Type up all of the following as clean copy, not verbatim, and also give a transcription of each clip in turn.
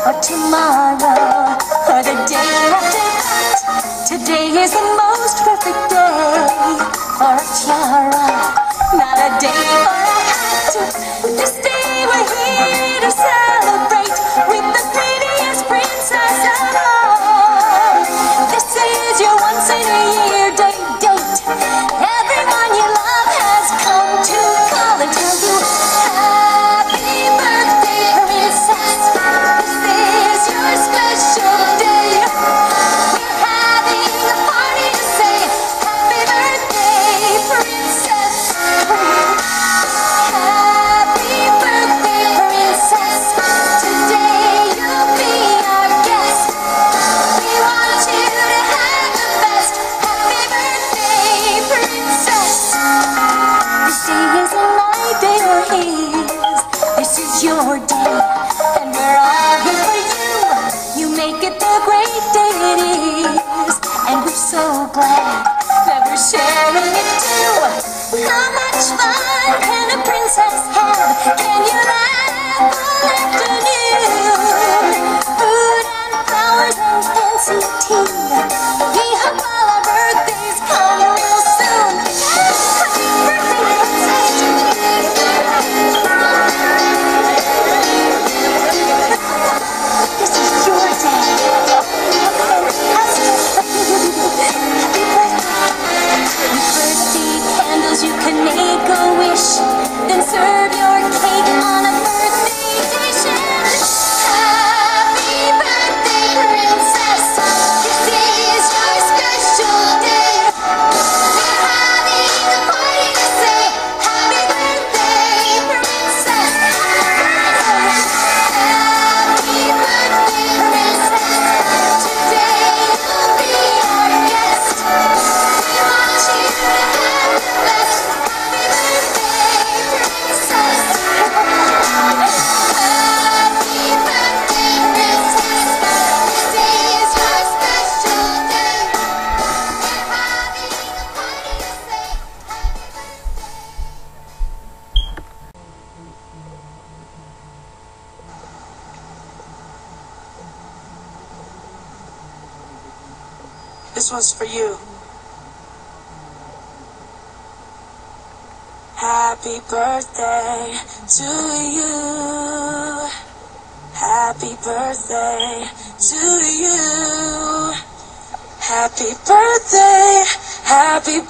or tomorrow, or the day after that. Today is the most perfect day for a tiara, not a day for a hat. This day we're here to celebrate with the prettiest princess of all. This is your once in a year date. Everyone you love has come to call and tell you happy birthday, princess. This is your special day. We're having a party to say happy birthday, princess. Happy birthday, princess. Today you'll be our guest. We want you to have the best. Happy birthday, princess. This day isn't my day or his. This is your day, and we're all here for you. You make it the great day it is, and we're so glad that we're sharing it too. How much fun can a princess have? Can you laugh all afternoon? Food and flowers and fancy tea. We hope all our birthdays come real soon. Happy birthday, princess. This is your day. Happy birthday. With birthday candles you can make a wish, then serve your cake on a birthday dish. Happy birthday, princess. This is your special day. We're having a party to say happy birthday, princess. Happy birthday, princess. Today you'll be our guest. We want you to have the best. Happy birthday, princess. Happy birthday, princess. This is your special day. We're having a party to say happy birthday. This one's for you. Happy birthday to you. Happy birthday to you. Happy birthday, happy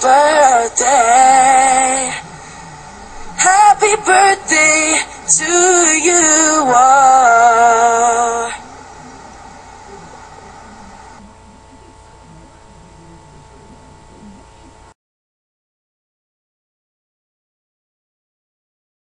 birthday. Happy birthday to you.